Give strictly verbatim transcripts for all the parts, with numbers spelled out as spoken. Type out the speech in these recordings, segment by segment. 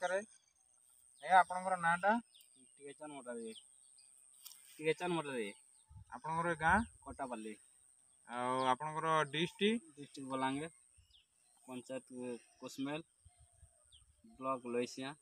नमस्कार ए आपनकर नाटा टिकेचन motor टिकेचन motor आपनकर गाँ कोटापल्ली आपनकर district district Balangir panchayat Kosamel block Loisingha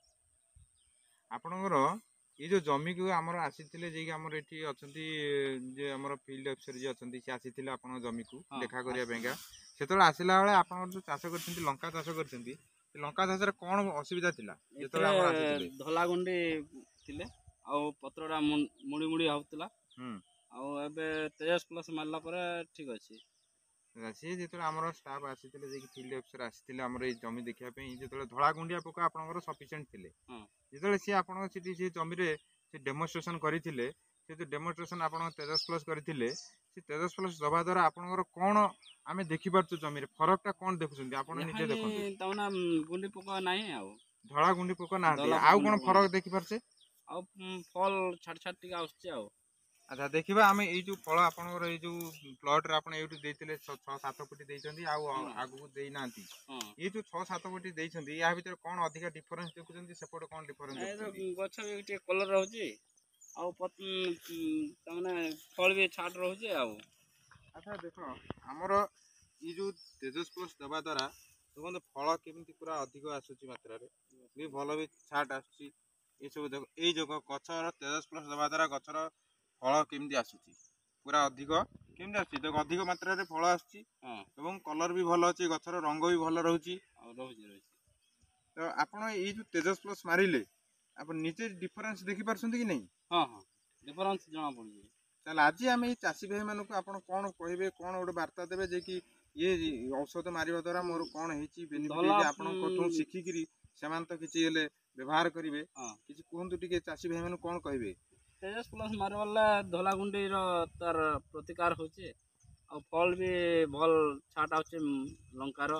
आपनकर ये जो जमी को आमर आसीथिले जे कि आमर एठी अछंती जे आमर फील्ड अफसर जे अछंती से आसीथिले आपन जमी को देखा करिया बेंगा सेतोल आसिला बेले आपन जो चाष करछंती लंका चाष करछंती लंका चाष रे कोन असुविधा थिला जेतोल आमर आसीथिले धला गुंडी थिले आ पत्रडा मुड़ी मुड़ी आउतला हम आ एबे तेजस प्लस मारला परे ठीक अछि सी जेतोल आमर स्टाफ आसीथिले जे कि फील्ड अफसर आसीथिले आमर ए जमी देखिया पे जेतोल धला गुंडिया पोका आपनकर सफिशिएंट थिले जेतोल सी आपन सिटी से जमी रे से डेमोन्स्ट्रेशन करथिले से जो डेमोन्स्ट्रेशन आपन तेजस प्लस करथिले से तेजस प्लस दबा द्वारा आपनकर कोन आमे देखि परछु जमी रे फरक टा कोन देखुछंती आपन निजे देखंतु तवना गुंडी पोका नाही आ धला गुंडी पोका ना आ कोन फरक देखि परछे आ फल छाट छाट टिका आछे आ अच्छा देखिबा आमे ए जो फल आपनकर ए जो प्लॉट रे आपन एटु देथिले छह सात फुट देइछंती आ आगु देइ नांती ये जो छह सात फुट देइछंती या भीतर कोन अधिक डिफरेंस देखुछंती सेपट कोन डिफरेंस देखुछंती गछ भी टे कलर रहउची आ पत तमने फल भी छाट रहउची आ अच्छा देखो हमर ई जो तेजस प्लस दबा द्वारा देखो फल केमिति पूरा अधिक आसुची मात्रा रे भी भलो भी छाट आसुची ए सब देखो ए जो गछर तेजस प्लस दबा द्वारा गछर फल केमिति आसुची पूरा अधिक केमिति आसुची देखो अधिक मात्रा रे फल आसुची एवं कलर भी भलो अछि गछर रंग भी भलो रहउची आ रहउची रहउची तो आपण ए जो तेजस प्लस मारिले आपण नीचे डिफरेंस देखि परछंती कि नहीं हां हां डिफरेंस जणा पड़ी चल आज आम ये चाषी भाई मान को आप कौन कहे कौन गोटे बार्ता देवे जे कि ये औषध मारिबा द्वारा मोर कौन हेची बेनिफिट आपन शिखिकी से तो किसी व्यवहार करेंगे किसी कहतु टे चाषी भाई मान कौन कहे तेजस प्लस मारवाला धला गुंडी तार प्रतिकार होचे आ फल भी भल छाट आउचे लंकार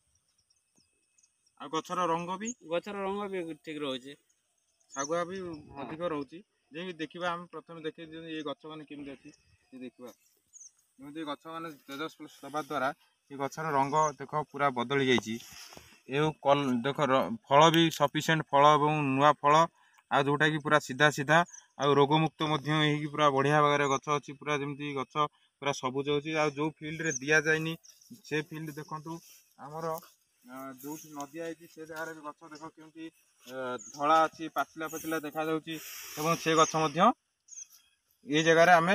आ गछर रंग भी गछर रंग भी ठीक रहउचे सागुआ भी अधिक रहउची जे देखिबा हम प्रथम देखि ये गछ माने केमि अछि ये देखिबा जेमि गछ माने तेजस प्लस दबा द्वारा ये गछर रंग देखो पूरा बदली जाइछि ए कल देखो फल भी सफिशिएंट फल एवं नुआ फल आ जोटा कि पूरा सीधा सीधा आ रोगमुक्त पूरा बढ़िया भाग में गच अच्छी पूरा जमी गच पूरा सबुज अच्छी आ जो फील्ड रे दिया जाए से फील्ड देखु आमर जो न दिखाई से जगार भी गच देख केमती धला अच्छी पाचिला पाचिला देखा से गच ये जगार आम